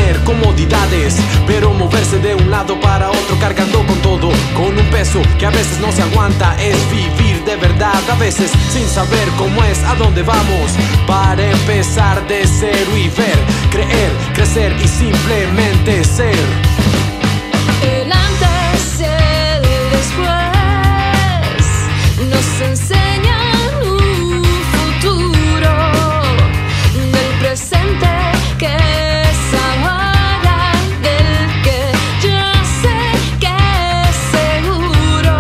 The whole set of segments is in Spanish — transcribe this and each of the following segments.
tener comodidades, pero moverse de un lado para otro cargando con todo, con un peso que a veces no se aguanta. Es vivir de verdad, a veces sin saber cómo es, a dónde vamos, para empezar de cero y ver, creer, crecer y simplemente ser. El antes y el después nos enseñan un futuro del presente que es ahora, del que yo sé que es seguro.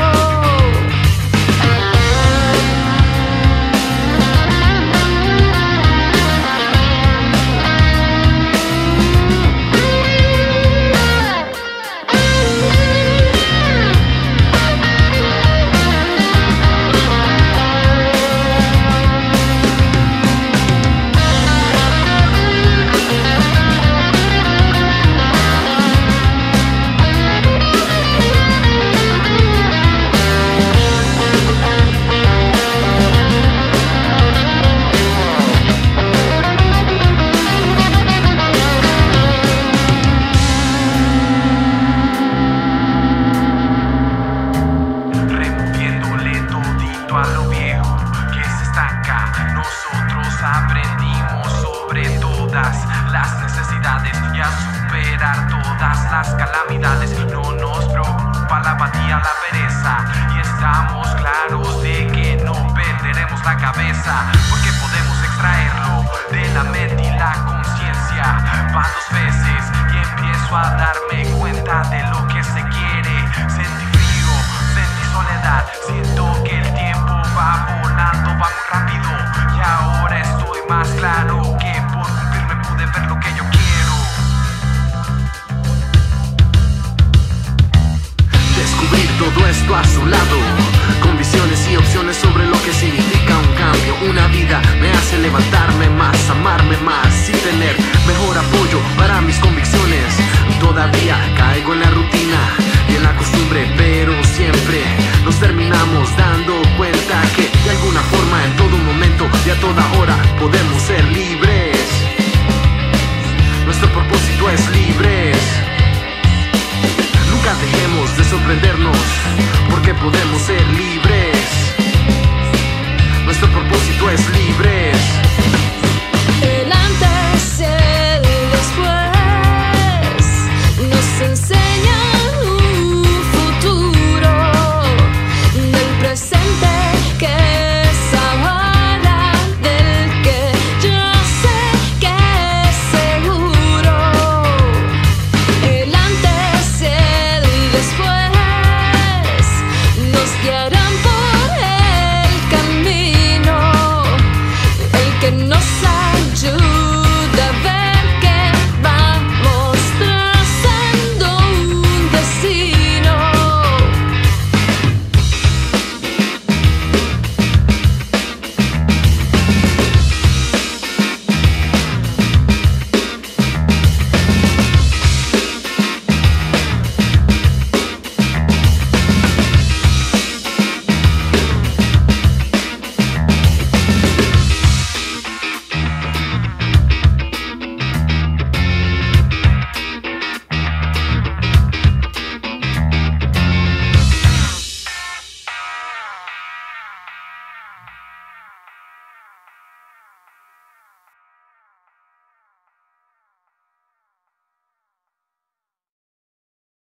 A lo viejo que se estanca, nosotros aprendimos sobre todas las necesidades y a superar todas las calamidades. No nos preocupa la apatía, la pereza, y estamos claros de que no perderemos la cabeza, porque podemos extraerlo de la mente y la conciencia. Van 2 veces y empiezo a darme cuenta de lo que se quiere. Sentí frío, sentí soledad, siento que el tiempo va volando, va muy rápido, y ahora estoy más claro que por cumplirme pude ver lo que yo quiero. Descubrir todo esto a su lado, con visiones y opciones sobre lo que significa un cambio. Una vida me hace levantarme más, amarme más y tener mejor apoyo para mis convicciones. Todavía caigo en la rutina